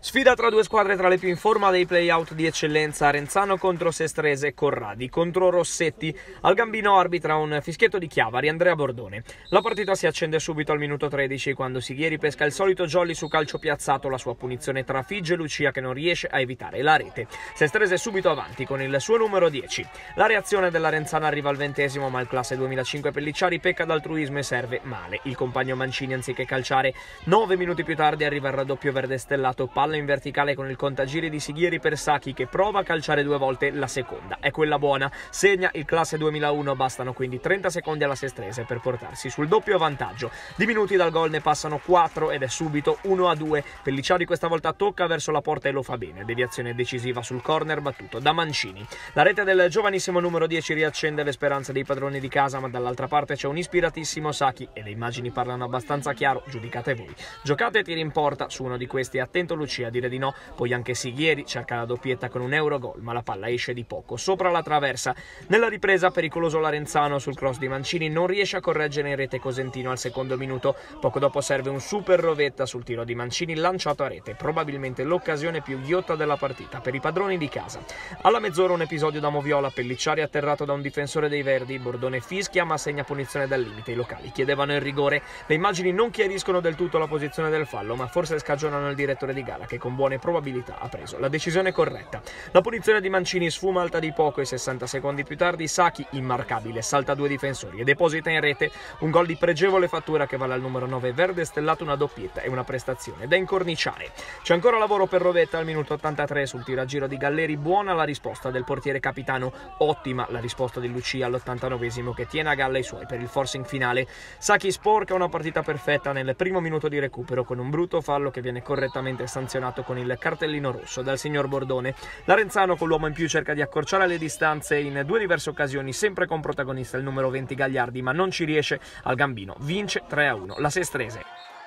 Sfida tra due squadre tra le più in forma dei play-out di eccellenza. Arenzano contro Sestrese, Corradi contro Rossetti. Al gambino arbitra un fischietto di Chiavari, Andrea Bordone. La partita si accende subito al minuto 13 quando Sighieri pesca il solito jolly su calcio piazzato. La sua punizione trafigge Lucia che non riesce a evitare la rete. Sestrese subito avanti con il suo numero 10. La reazione dell'Arenzana arriva al 20°, ma il classe 2005 Pellicciari pecca d'altruismo e serve male. Il compagno Mancini, anziché calciare 9 minuti più tardi, arriva il raddoppio verde stellato, palla in verticale con il contagiri di Sighieri per Sacchi che prova a calciare 2 volte, la seconda è quella buona, segna il classe 2001, bastano quindi 30 secondi alla Sestrese per portarsi sul doppio vantaggio. Di minuti dal gol ne passano 4 ed è subito 1-2. Pellicciari questa volta tocca verso la porta e lo fa bene, deviazione decisiva sul corner battuto da Mancini. La rete del giovanissimo numero 10 riaccende le speranze dei padroni di casa, ma dall'altra parte c'è un ispiratissimo Sacchi e le immagini parlano abbastanza chiaro, giudicate voi. Giocate tiri in porta su uno di questi, attento Lucia a dire di no, poi anche Sighieri cerca la doppietta con un Eurogol, ma la palla esce di poco sopra la traversa. Nella ripresa pericoloso l'Arenzano sul cross di Mancini, non riesce a correggere in rete Cosentino al secondo minuto, poco dopo serve un super rovetta sul tiro di Mancini lanciato a rete, probabilmente l'occasione più ghiotta della partita per i padroni di casa. Alla mezz'ora un episodio da moviola, Pellicciari atterrato da un difensore dei Verdi, Bordone fischia ma segna punizione dal limite, i locali chiedevano il rigore, le immagini non chiariscono del tutto la posizione del fallo, ma forse scagionano il direttore di gara che con buone probabilità ha preso la decisione corretta. La punizione di Mancini sfuma alta di poco e 60 secondi più tardi Sacchi, immarcabile, salta 2 difensori e deposita in rete un gol di pregevole fattura che vale al numero 9 verde stellato, una doppietta e una prestazione da incorniciare. C'è ancora lavoro per Rovetta al minuto 83 sul tiraggiro di Galleri, buona la risposta del portiere capitano, ottima la risposta di Lucia all'89° che tiene a galla i suoi per il forcing finale. Sacchi sporca una partita perfetta nel primo minuto di recupero con un brutto fallo che viene correttamente sanzionato con il cartellino rosso dal signor Bordone. L'Arenzano con l'uomo in più cerca di accorciare le distanze in 2 diverse occasioni, sempre con protagonista il numero 20 Gagliardi, ma non ci riesce. Al gambino vince 3-1 la Sestrese.